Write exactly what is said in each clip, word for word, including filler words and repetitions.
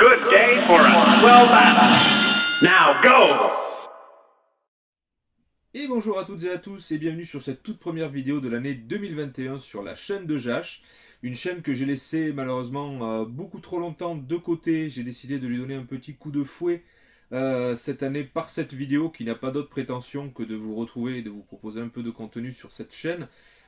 Good day for a swell battle. Now go! Et bonjour à toutes et à tous et bienvenue sur cette toute première vidéo de l'année deux mille vingt et un sur la chaîne de Jash. Une chaîne que j'ai laissée malheureusement euh, beaucoup trop longtemps de côté. J'ai décidé de lui donner un petit coup de fouet euh, cette année par cette vidéo qui n'a pas d'autre prétention que de vous retrouver et de vous proposer un peu de contenu sur cette chaîne.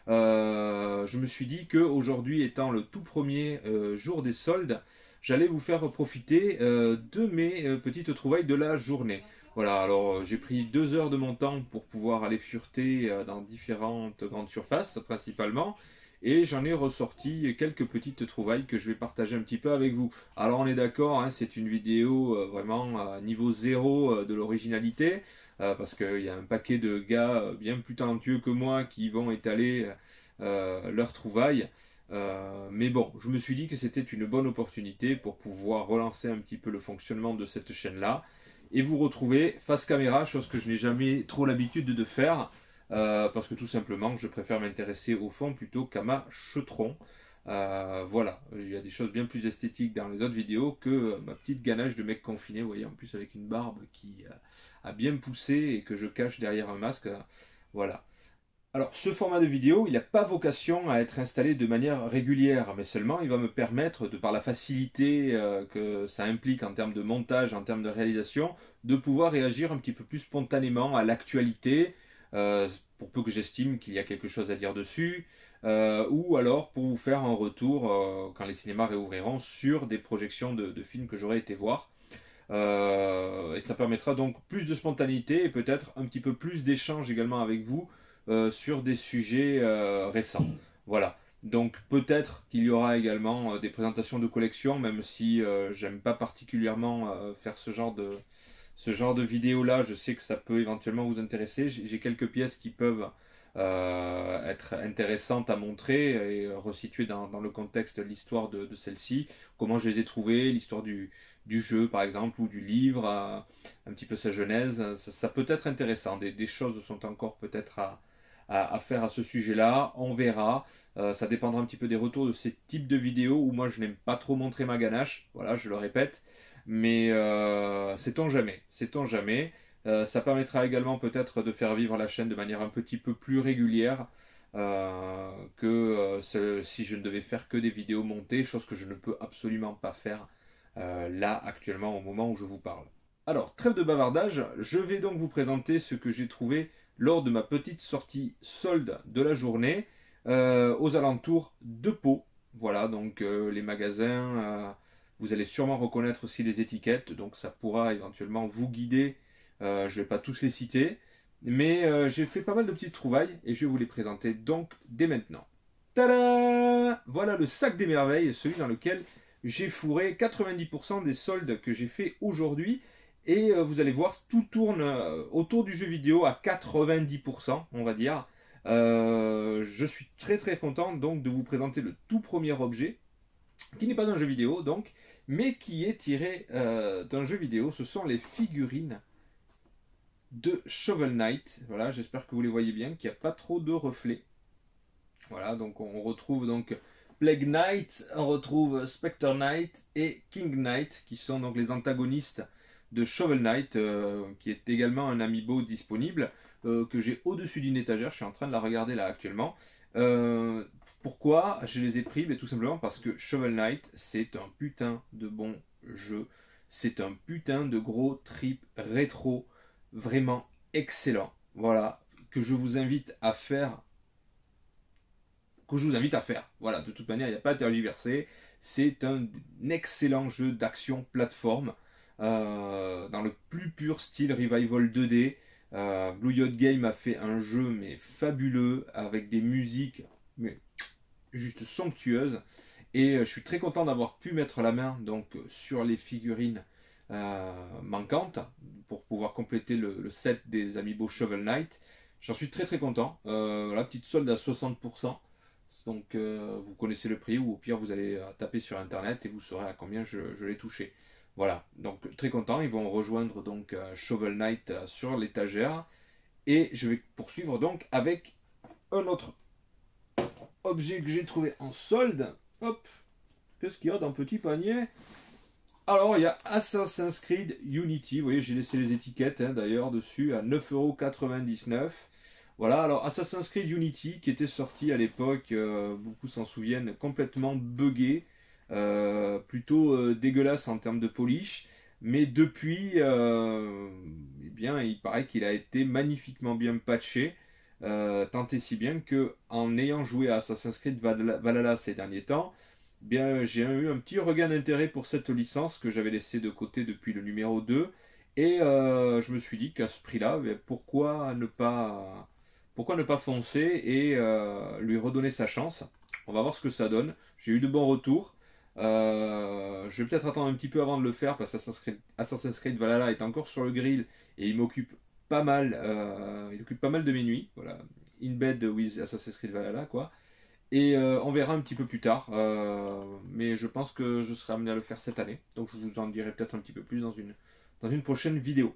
Euh, je me suis dit qu'aujourd'hui étant le tout premier euh, jour des soldes, j'allais vous faire profiter euh, de mes euh, petites trouvailles de la journée. Voilà, alors euh, j'ai pris deux heures de mon temps pour pouvoir aller fureter euh, dans différentes grandes surfaces principalement. Et j'en ai ressorti quelques petites trouvailles que je vais partager un petit peu avec vous. Alors on est d'accord, hein, c'est une vidéo euh, vraiment à niveau zéro euh, de l'originalité. Euh, parce qu'il y a un paquet de gars euh, bien plus talentueux que moi qui vont étaler euh, leurs trouvailles. Euh, mais bon, je me suis dit que c'était une bonne opportunité pour pouvoir relancer un petit peu le fonctionnement de cette chaîne-là et vous retrouver face caméra, chose que je n'ai jamais trop l'habitude de faire, euh, parce que tout simplement, je préfère m'intéresser au fond plutôt qu'à ma chetron. Euh, voilà, il y a des choses bien plus esthétiques dans les autres vidéos que ma petite ganache de mec confiné, vous voyez, en plus avec une barbe qui euh, a bien poussé et que je cache derrière un masque. Euh, voilà. Alors, ce format de vidéo, il n'a pas vocation à être installé de manière régulière, mais seulement il va me permettre, de par la facilité euh, que ça implique en termes de montage, en termes de réalisation, de pouvoir réagir un petit peu plus spontanément à l'actualité, euh, pour peu que j'estime qu'il y a quelque chose à dire dessus, euh, ou alors pour vous faire un retour, euh, quand les cinémas réouvriront, sur des projections de, de films que j'aurais été voir. Euh, et ça permettra donc plus de spontanéité et peut-être un petit peu plus d'échange également avec vous, Euh, sur des sujets euh, récents. Voilà. Donc peut-être qu'il y aura également euh, des présentations de collection, même si euh, j'aime pas particulièrement euh, faire ce genre de ce genre de vidéo là. Je sais que ça peut éventuellement vous intéresser. J'ai quelques pièces qui peuvent euh, être intéressantes à montrer et resituer dans, dans le contexte l'histoire de, de celle-ci, comment je les ai trouvées, l'histoire du, du jeu par exemple ou du livre, euh, un petit peu sa genèse. Ça, ça peut être intéressant. Des, des choses sont encore peut-être à À, à faire à ce sujet-là, on verra. Euh, ça dépendra un petit peu des retours de ces types de vidéos où moi je n'aime pas trop montrer ma ganache, voilà, je le répète, mais euh, sait-on jamais, sait-on jamais. Euh, ça permettra également peut-être de faire vivre la chaîne de manière un petit peu plus régulière euh, que euh, ce- si je ne devais faire que des vidéos montées, chose que je ne peux absolument pas faire euh, là actuellement au moment où je vous parle. Alors, trêve de bavardage, je vais donc vous présenter ce que j'ai trouvé lors de ma petite sortie solde de la journée euh, aux alentours de Pau. Voilà, donc euh, les magasins, euh, vous allez sûrement reconnaître aussi les étiquettes, donc ça pourra éventuellement vous guider. Euh, je ne vais pas tous les citer, mais euh, j'ai fait pas mal de petites trouvailles et je vais vous les présenter donc dès maintenant. Tada! Voilà le sac des merveilles, celui dans lequel j'ai fourré quatre-vingt-dix pour cent des soldes que j'ai fait aujourd'hui. Et euh, vous allez voir, tout tourne euh, autour du jeu vidéo à quatre-vingt-dix pour cent, on va dire. Euh, je suis très très content donc de vous présenter le tout premier objet, qui n'est pas un jeu vidéo donc, mais qui est tiré euh, d'un jeu vidéo. Ce sont les figurines de Shovel Knight. Voilà, j'espère que vous les voyez bien, qu'il n'y a pas trop de reflets. Voilà, donc on retrouve donc Plague Knight, on retrouve Spectre Knight et King Knight, qui sont donc les antagonistes de Shovel Knight, euh, qui est également un amiibo disponible, euh, que j'ai au-dessus d'une étagère, je suis en train de la regarder là actuellement. Euh, pourquoi je les ai pris? Mais tout simplement parce que Shovel Knight, c'est un putain de bon jeu, c'est un putain de gros trip rétro, vraiment excellent, voilà, que je vous invite à faire que je vous invite à faire. Voilà, de toute manière, il n'y a pas à tergiverser. C'est un excellent jeu d'action plateforme euh, dans le plus pur style Revival deux D. Euh, Blue Yacht Game a fait un jeu mais fabuleux avec des musiques mais juste somptueuses. Et je suis très content d'avoir pu mettre la main donc sur les figurines euh, manquantes pour pouvoir compléter le, le set des amiibo Shovel Knight. J'en suis très très content. Euh, la petite solde à soixante pour cent. Donc euh, vous connaissez le prix, ou au pire vous allez euh, taper sur internet et vous saurez à combien je, je l'ai touché. Voilà, donc très content, ils vont rejoindre donc euh, Shovel Knight euh, sur l'étagère. Et je vais poursuivre donc avec un autre objet que j'ai trouvé en solde. Hop, qu'est-ce qu'il y a dans le petit panier? Alors, il y a Assassin's Creed Unity. Vous voyez, j'ai laissé les étiquettes hein, d'ailleurs dessus à neuf euros quatre-vingt-dix-neuf. Voilà, alors Assassin's Creed Unity qui était sorti à l'époque, euh, beaucoup s'en souviennent, complètement buggé, euh, plutôt euh, dégueulasse en termes de polish. Mais depuis, euh, eh bien, il paraît qu'il a été magnifiquement bien patché. Euh, tant et si bien que en ayant joué à Assassin's Creed Valhalla ces derniers temps, bien, j'ai eu un petit regain d'intérêt pour cette licence que j'avais laissée de côté depuis le numéro deux. Et euh, je me suis dit qu'à ce prix-là, ben, pourquoi ne pas, pourquoi ne pas foncer et euh, lui redonner sa chance. On va voir ce que ça donne. J'ai eu de bons retours. Euh, je vais peut-être attendre un petit peu avant de le faire parce qu'Assassin's Creed, Assassin's Creed Valhalla est encore sur le grill et il m'occupe pas mal. Euh, il occupe pas mal de mes nuits. Voilà, in bed with Assassin's Creed Valhalla quoi. Et euh, on verra un petit peu plus tard. Euh, mais je pense que je serai amené à le faire cette année. Donc je vous en dirai peut-être un petit peu plus dans une, dans une prochaine vidéo.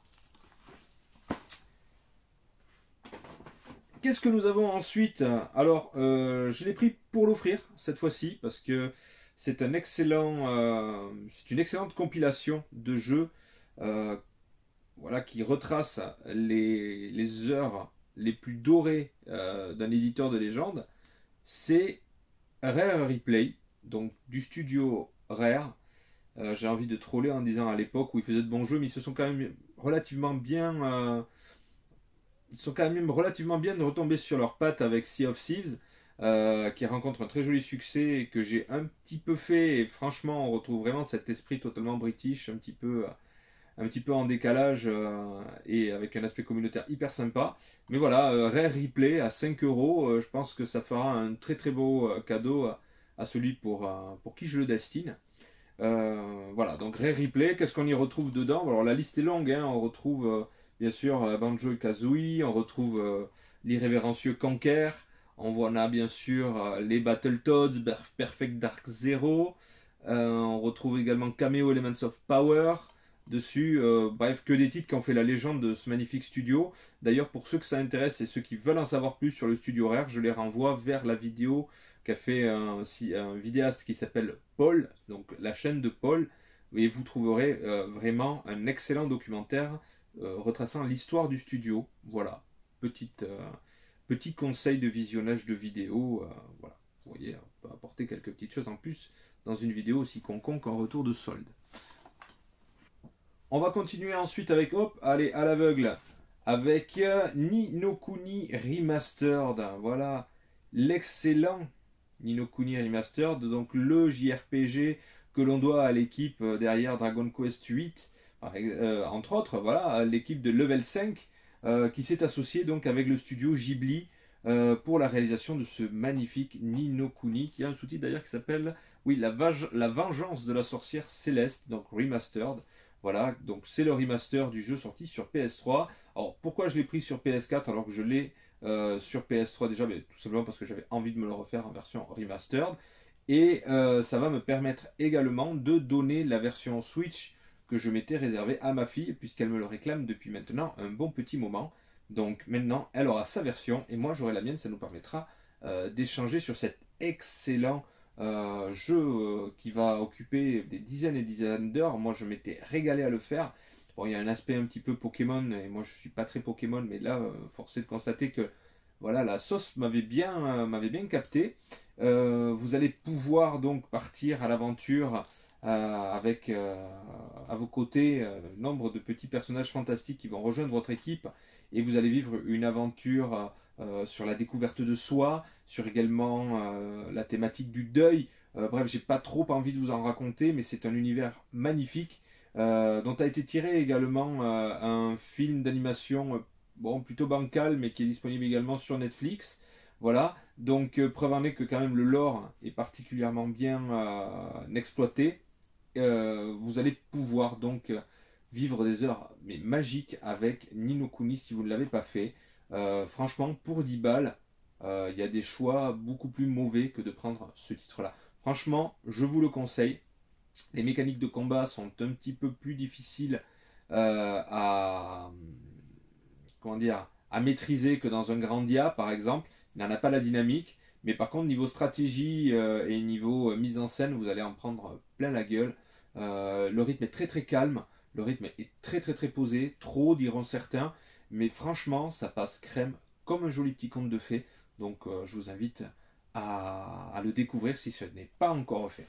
Qu'est-ce que nous avons ensuite? Alors, euh, je l'ai pris pour l'offrir cette fois-ci parce que c'est un excellent, euh, c'est une excellente compilation de jeux, euh, voilà, qui retrace les, les heures les plus dorées euh, d'un éditeur de légende. C'est Rare Replay, donc du studio Rare. Euh, j'ai envie de troller en disant à l'époque où ils faisaient de bons jeux, mais ils se sont quand même relativement bien, euh, ils sont quand même relativement bien retombés sur leurs pattes avec Sea of Thieves, euh, qui rencontre un très joli succès et que j'ai un petit peu fait. Et franchement, on retrouve vraiment cet esprit totalement british, un petit peu, un petit peu en décalage euh, et avec un aspect communautaire hyper sympa. Mais voilà, euh, Rare Replay à cinq euros, euh, je pense que ça fera un très très beau euh, cadeau à, à celui pour, euh, pour qui je le destine. Euh, voilà, donc Rare Replay, qu'est-ce qu'on y retrouve dedans? Alors la liste est longue, hein, on retrouve euh, bien sûr euh, Banjo et Kazooie, on retrouve euh, l'irrévérencieux Conker, on voit, on a bien sûr euh, les Battletoads, Perfect Dark Zero, euh, on retrouve également Cameo Elements of Power dessus, euh, bref, que des titres qui ont fait la légende de ce magnifique studio. D'ailleurs, pour ceux que ça intéresse et ceux qui veulent en savoir plus sur le studio Rare, je les renvoie vers la vidéo qu'a fait un, un vidéaste qui s'appelle Paul, donc la chaîne de Paul, et vous trouverez euh, vraiment un excellent documentaire euh, retraçant l'histoire du studio. Voilà, petite, euh, petit conseil de visionnage de vidéo. Euh, voilà, vous voyez, on peut apporter quelques petites choses en plus dans une vidéo aussi conconque en retour de solde. On va continuer ensuite avec, hop, allez, à l'aveugle, avec euh, Ni no Kuni Remastered. Voilà, l'excellent Ni no Kuni Remastered, donc le J R P G que l'on doit à l'équipe derrière Dragon Quest huit, euh, entre autres, voilà, l'équipe de Level cinq, euh, qui s'est associée donc avec le studio Ghibli euh, pour la réalisation de ce magnifique Ni no Kuni, qui a un sous-titre d'ailleurs qui s'appelle, oui, la, la Vengeance de la sorcière céleste, donc Remastered. Voilà, donc c'est le remaster du jeu sorti sur P S trois. Alors pourquoi je l'ai pris sur P S quatre alors que je l'ai euh, sur P S trois déjà? Mais tout simplement parce que j'avais envie de me le refaire en version remastered. Et euh, ça va me permettre également de donner la version Switch que je m'étais réservée à ma fille, puisqu'elle me le réclame depuis maintenant un bon petit moment. Donc maintenant, elle aura sa version et moi j'aurai la mienne. Ça nous permettra euh, d'échanger sur cet excellent Euh, jeu euh, qui va occuper des dizaines et dizaines d'heures. Moi je m'étais régalé à le faire. Bon, il y a un aspect un petit peu Pokémon et moi je suis pas très Pokémon, mais là euh, force est de constater que voilà, la sauce m'avait bien, euh, m'avait bien capté. Euh, vous allez pouvoir donc partir à l'aventure euh, avec euh, à vos côtés euh, nombre de petits personnages fantastiques qui vont rejoindre votre équipe et vous allez vivre une aventure euh, sur la découverte de soi, sur également euh, la thématique du deuil. Euh, bref, j'ai pas trop envie de vous en raconter, mais c'est un univers magnifique euh, dont a été tiré également euh, un film d'animation euh, bon, plutôt bancal, mais qui est disponible également sur Netflix. Voilà, donc euh, preuve en est que quand même le lore est particulièrement bien euh, exploité. Euh, vous allez pouvoir donc vivre des heures mais magiques avec Ni no Kuni si vous ne l'avez pas fait. Euh, franchement, pour dix balles, il euh, y a des choix beaucoup plus mauvais que de prendre ce titre-là. Franchement, je vous le conseille. Les mécaniques de combat sont un petit peu plus difficiles euh, à, comment dire, à maîtriser que dans un Grandia, par exemple. Il n'en a pas la dynamique. Mais par contre, niveau stratégie euh, et niveau euh, mise en scène, vous allez en prendre plein la gueule. Euh, le rythme est très très calme, le rythme est très très très posé, trop diront certains, mais franchement ça passe crème comme un joli petit conte de fées. Donc euh, je vous invite à, à le découvrir si ce n'est pas encore fait.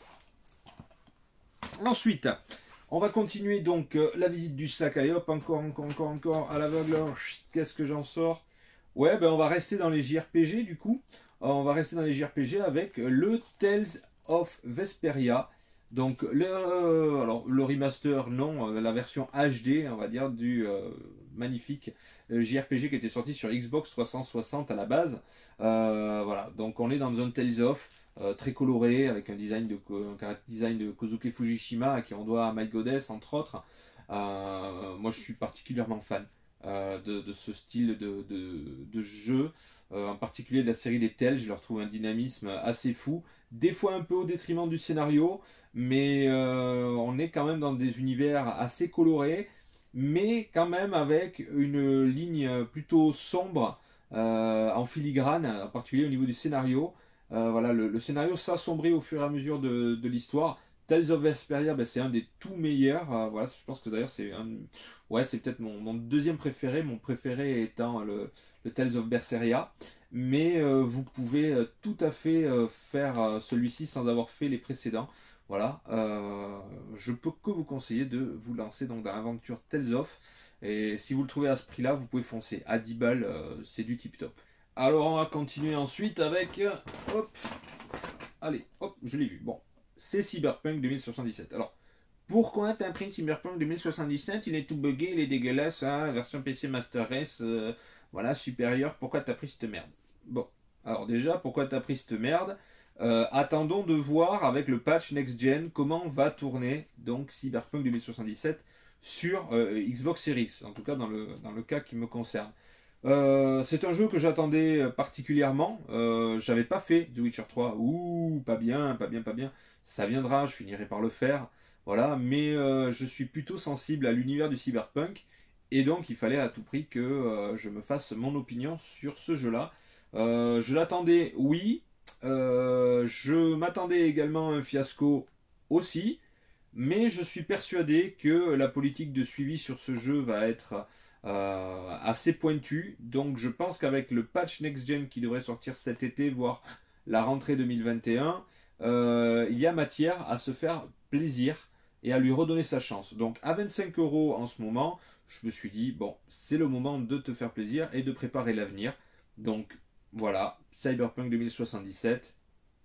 Ensuite, on va continuer donc euh, la visite du sac. Allez hop, encore, encore, encore, encore, à l'aveugle. Qu'est-ce que j'en sors? Ouais, ben on va rester dans les J R P G du coup. Euh, on va rester dans les J R P G avec le Tales of Vesperia. Donc le, euh, alors, le remaster, non, euh, la version H D, on va dire, du euh, magnifique euh, J R P G qui était sorti sur Xbox trois cent soixante à la base. Euh, voilà, donc on est dans un Tales of. Euh, très coloré, avec un design de, un design de Kozuke Fujishima, à qui on doit My Goddess, entre autres. Euh, moi, je suis particulièrement fan euh, de, de ce style de, de, de jeu, euh, en particulier de la série des Tales. Je leur trouve un dynamisme assez fou, des fois un peu au détriment du scénario, mais euh, on est quand même dans des univers assez colorés, mais quand même avec une ligne plutôt sombre, euh, en filigrane, en particulier au niveau du scénario. Euh, voilà, le, le scénario s'assombrit au fur et à mesure de, de l'histoire. Tales of Vesperia, ben, c'est un des tout meilleurs. Euh, voilà, je pense que d'ailleurs c'est un... ouais, c'est peut-être mon, mon deuxième préféré. Mon préféré étant le, le Tales of Berseria. Mais euh, vous pouvez euh, tout à fait euh, faire euh, celui-ci sans avoir fait les précédents. Voilà, euh, je peux que vous conseiller de vous lancer donc dans l'aventure Tales of. Et si vous le trouvez à ce prix-là, vous pouvez foncer. À dix balles, euh, c'est du tip top. Alors on va continuer ensuite avec, hop, allez, hop, je l'ai vu, bon, c'est Cyberpunk deux mille soixante-dix-sept. Alors, pourquoi t'as pris Cyberpunk deux mille soixante-dix-sept? Il est tout buggé, il est dégueulasse, hein, version P C Master Race, euh, voilà, supérieur, pourquoi t'as pris cette merde? Bon, alors déjà, pourquoi t'as pris cette merde? Euh, attendons de voir avec le patch Next Gen comment va tourner donc Cyberpunk deux mille soixante-dix-sept sur euh, Xbox Series X, en tout cas dans le, dans le cas qui me concerne. Euh, c'est un jeu que j'attendais particulièrement. Euh, j'avais pas fait The Witcher trois. Ouh, pas bien, pas bien, pas bien. Ça viendra, je finirai par le faire. Voilà, mais euh, je suis plutôt sensible à l'univers du cyberpunk. Et donc, il fallait à tout prix que euh, je me fasse mon opinion sur ce jeu-là. Euh, je l'attendais, oui. Euh, je m'attendais également à un fiasco aussi. Mais je suis persuadé que la politique de suivi sur ce jeu va être euh, assez pointue. Donc je pense qu'avec le patch Next Gen qui devrait sortir cet été, voire la rentrée deux mille vingt et un, euh, il y a matière à se faire plaisir et à lui redonner sa chance. Donc à vingt-cinq euros en ce moment, je me suis dit, bon, c'est le moment de te faire plaisir et de préparer l'avenir. Donc voilà, Cyberpunk deux mille soixante-dix-sept,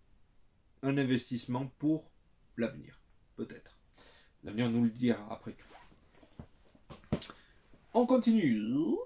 un investissement pour l'avenir, peut-être. L'avenir nous le dira après tout. On continue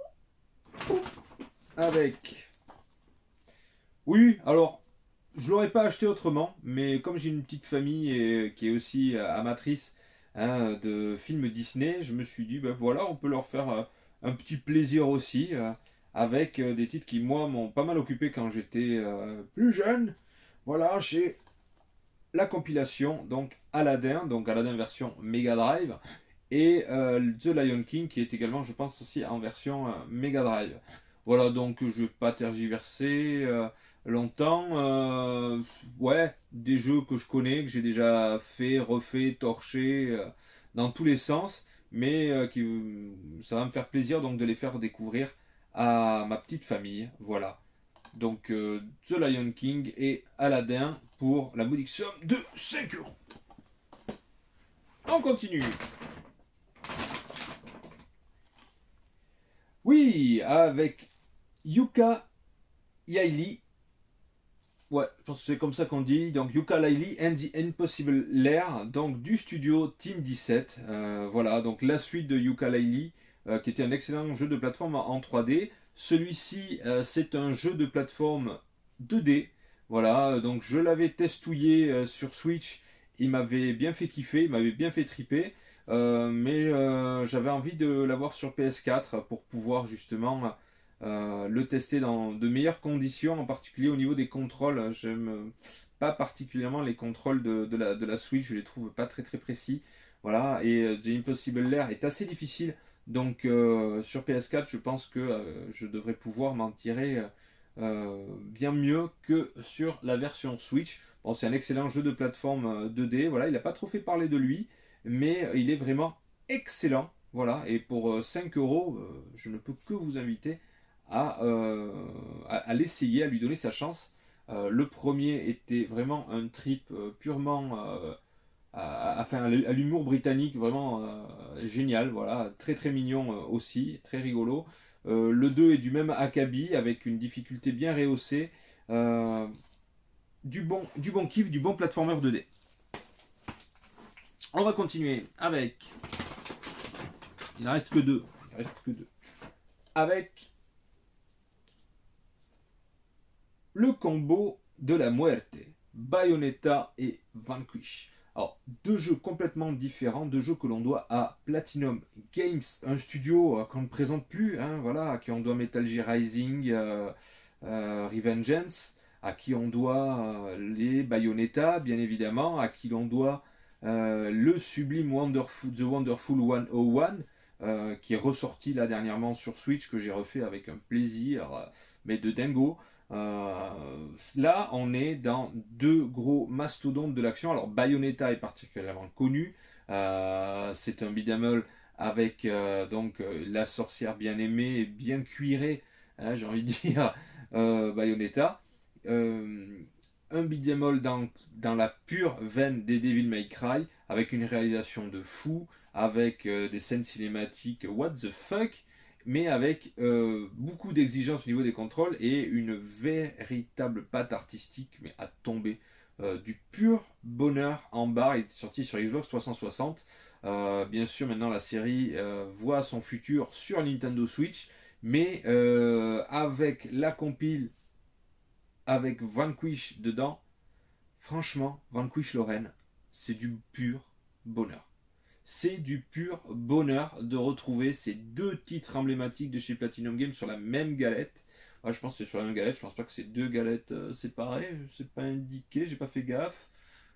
avec... Oui, alors, je l'aurais pas acheté autrement, mais comme j'ai une petite famille et, qui est aussi euh, amatrice hein, de films Disney, je me suis dit, ben voilà, on peut leur faire euh, un petit plaisir aussi, euh, avec euh, des titres qui, moi, m'ont pas mal occupé quand j'étais euh, plus jeune. Voilà, j'ai la compilation, donc Aladdin, donc Aladdin version Mega Drive, et euh, The Lion King, qui est également, je pense, aussi en version euh, Mega Drive. Voilà, donc je ne vais pas tergiverser euh, longtemps. Euh, ouais, des jeux que je connais, que j'ai déjà fait, refait, torché, euh, dans tous les sens, mais euh, qui, ça va me faire plaisir donc de les faire découvrir à ma petite famille. Voilà. Donc euh, The Lion King et Aladdin pour la modique somme de cinq euros. On continue. Oui, avec Yuka Yaili. Ouais, je pense que c'est comme ça qu'on dit. Donc Yuka Laili and the Impossible Lair, donc du studio Team dix-sept. Euh, voilà, donc la suite de Yuka Laili, euh, qui était un excellent jeu de plateforme en trois D. Celui-ci, euh, c'est un jeu de plateforme deux D. Voilà, donc je l'avais testouillé euh, sur Switch. Il m'avait bien fait kiffer, il m'avait bien fait triper. Euh, mais euh, j'avais envie de l'avoir sur P S quatre pour pouvoir justement euh, le tester dans de meilleures conditions, en particulier au niveau des contrôles. J'aime pas particulièrement les contrôles de, de, la, de la Switch, je les trouve pas très très précis. Voilà, et The Impossible Lair est assez difficile. Donc euh, sur P S quatre, je pense que euh, je devrais pouvoir m'en tirer euh, bien mieux que sur la version Switch. Bon, c'est un excellent jeu de plateforme deux D. Voilà, il n'a pas trop fait parler de lui, mais il est vraiment excellent. Voilà, et pour cinq euros, je ne peux que vous inviter à, euh, à, à l'essayer, à lui donner sa chance. Euh, le premier était vraiment un trip euh, purement euh, à, à, enfin, à l'humour britannique, vraiment euh, génial, voilà, très très mignon euh, aussi, très rigolo. Euh, le deux est du même acabit, avec une difficulté bien rehaussée. Euh, du, bon, du bon kiff, du bon platformer deux D. On va continuer avec... Il ne reste que deux. Il reste que deux. Avec le combo de la muerte, Bayonetta et Vanquish. Alors, deux jeux complètement différents, deux jeux que l'on doit à Platinum Games, un studio euh, qu'on ne présente plus, hein, voilà, à qui on doit Metal Gear Rising, euh, euh, Revengeance, à qui on doit euh, les Bayonetta, bien évidemment, à qui l'on doit euh, le sublime Wonderful, The Wonderful cent un, euh, qui est ressorti là dernièrement sur Switch, que j'ai refait avec un plaisir, euh, mais de dingo. Euh, là, on est dans deux gros mastodontes de l'action. Alors, Bayonetta est particulièrement connu. Euh, c'est un beat'em all avec euh, donc euh, la sorcière bien aimée et bien cuirée, hein, j'ai envie de dire, euh, Bayonetta. Euh, un beat'em all dans, dans la pure veine des Devil May Cry, avec une réalisation de fou, avec euh, des scènes cinématiques what the fuck, mais avec euh, beaucoup d'exigences au niveau des contrôles et une véritable patte artistique, mais à tomber. Euh, du pur bonheur en barre. Il est sorti sur Xbox trois cent soixante. Euh, bien sûr, maintenant la série euh, voit son futur sur Nintendo Switch, mais euh, avec la compile, avec Vanquish dedans, franchement, Vanquish Lorraine, c'est du pur bonheur. C'est du pur bonheur de retrouver ces deux titres emblématiques de chez Platinum Games sur la même galette. Ouais, je pense que c'est sur la même galette, je pense pas que c'est deux galettes euh, séparées, c'est pas indiqué, j'ai pas fait gaffe.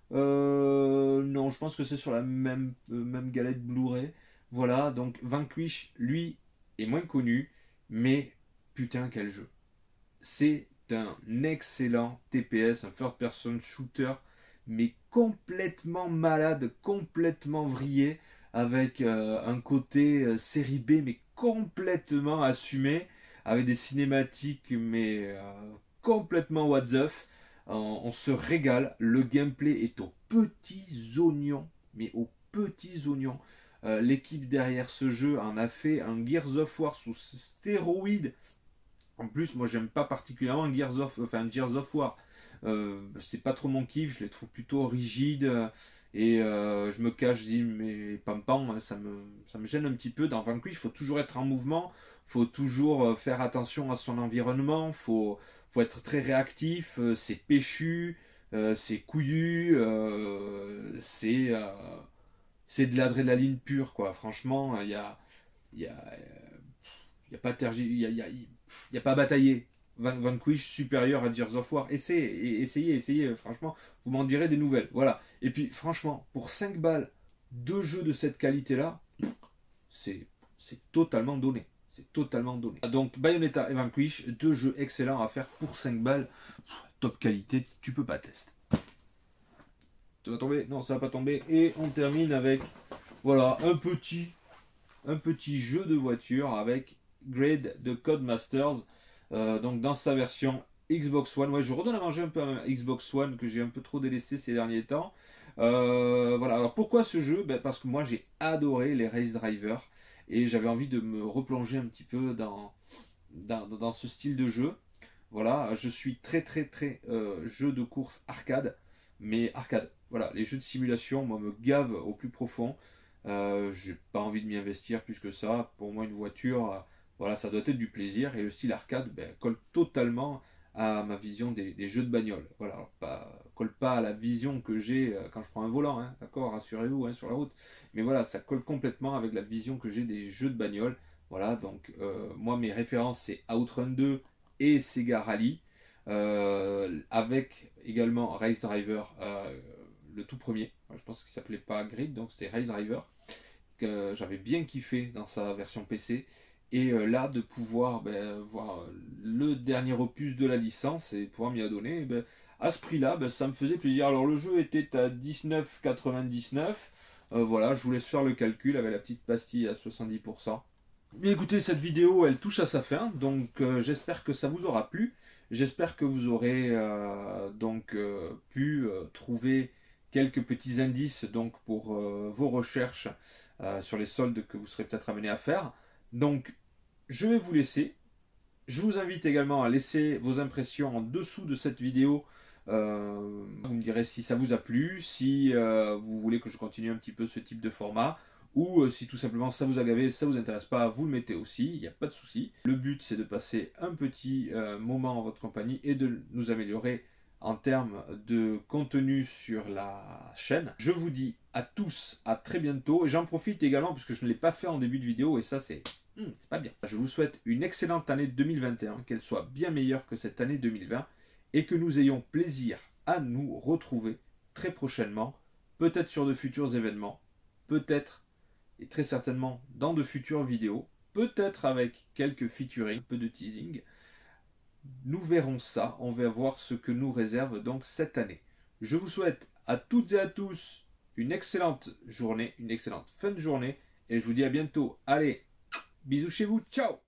Euh, non, je pense que c'est sur la même, euh, même galette Blu-ray. Voilà, donc Vanquish, lui, est moins connu, mais putain quel jeu. C'est un excellent T P S, un first person shooter, mais complètement malade, complètement vrillé, avec euh, un côté euh, série B, mais complètement assumé, avec des cinématiques, mais euh, complètement what the f. On, on se régale, le gameplay est aux petits oignons, mais aux petits oignons. Euh, L'équipe derrière ce jeu en a fait un Gears of War sous stéroïdes. En plus, moi, j'aime pas particulièrement Gears of, enfin, Gears of War. Euh, c'est pas trop mon kiff, je les trouve plutôt rigides. euh, et euh, je me cache, je dis, mais pam pam, ça me, ça me gêne un petit peu. Dans Vanquish, il faut toujours être en mouvement, faut toujours euh, faire attention à son environnement, faut, faut être très réactif. euh, c'est péchu, euh, c'est couillu, euh, c'est, euh, c'est de l'adrénaline pure, quoi. Franchement, il y a, il y a, il y a pas tergi, il y a, il y a- il y a pas à batailler. Van- Vanquish supérieur à Gears of War. Essayez, essayez, essayez. Franchement, vous m'en direz des nouvelles. Voilà. Et puis, franchement, pour cinq balles, deux jeux de cette qualité-là, c'est c'est totalement donné. C'est totalement donné. Donc, Bayonetta et Vanquish, deux jeux excellents à faire pour cinq balles. Top qualité, tu peux pas tester. Ça va tomber? Non, ça va pas tomber. Et on termine avec, voilà, un petit, un petit jeu de voiture avec Grade de Codemasters. Euh, donc dans sa version Xbox One. Ouais, je redonne à manger un peu à Xbox One que j'ai un peu trop délaissé ces derniers temps. Euh, voilà. Alors pourquoi ce jeu? Ben, parce que moi j'ai adoré les Race Drivers et j'avais envie de me replonger un petit peu dans, dans, dans ce style de jeu. Voilà, je suis très très très euh, jeu de course arcade, mais arcade. Voilà, les jeux de simulation, moi, me gavent au plus profond. Euh, j'ai pas envie de m'y investir plus que ça. Pour moi, une voiture, euh, voilà, ça doit être du plaisir. Et le style arcade ben, colle totalement à ma vision des, des jeux de bagnole. Voilà, alors, pas, colle pas à la vision que j'ai euh, quand je prends un volant, hein, d'accord, rassurez-vous, hein, sur la route. Mais voilà, ça colle complètement avec la vision que j'ai des jeux de bagnole. Voilà, donc euh, moi, mes références, c'est Outrun deux et Sega Rally. Euh, avec également Race Driver, euh, le tout premier. Je pense qu'il s'appelait pas Grid, donc c'était Race Driver, que j'avais bien kiffé dans sa version P C. Et euh, là, de pouvoir ben, voir le dernier opus de la licence et pouvoir m'y adonner, ben, à ce prix-là, ben, ça me faisait plaisir. Alors le jeu était à dix-neuf quatre-vingt-dix-neuf. Euh, voilà, je vous laisse faire le calcul avec la petite pastille à soixante-dix pour cent. Mais écoutez, cette vidéo, elle touche à sa fin, donc euh, j'espère que ça vous aura plu. J'espère que vous aurez euh, donc euh, pu euh, trouver quelques petits indices donc pour euh, vos recherches euh, sur les soldes que vous serez peut-être amené à faire. Donc, je vais vous laisser. Je vous invite également à laisser vos impressions en dessous de cette vidéo. Euh, vous me direz si ça vous a plu, si euh, vous voulez que je continue un petit peu ce type de format, ou euh, si tout simplement ça vous a gavé, ça vous intéresse pas, vous le mettez aussi, il n'y a pas de souci. Le but c'est de passer un petit euh, moment en votre compagnie et de nous améliorer en termes de contenu sur la chaîne. Je vous dis à tous à très bientôt, et j'en profite également puisque je ne l'ai pas fait en début de vidéo et ça c'est... Hmm, c'est pas bien. Je vous souhaite une excellente année deux mille vingt et un, qu'elle soit bien meilleure que cette année deux mille vingt et que nous ayons plaisir à nous retrouver très prochainement, peut-être sur de futurs événements, peut-être et très certainement dans de futures vidéos, peut-être avec quelques featuring, peu de teasing. Nous verrons ça, on va voir ce que nous réserve donc cette année. Je vous souhaite à toutes et à tous une excellente journée, une excellente fin de journée et je vous dis à bientôt. Allez, bisous chez vous, ciao!